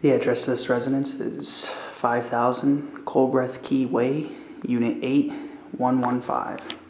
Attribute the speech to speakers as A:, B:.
A: The address of this residence is 5000 Coldbreath Key Way, Unit 8, 115.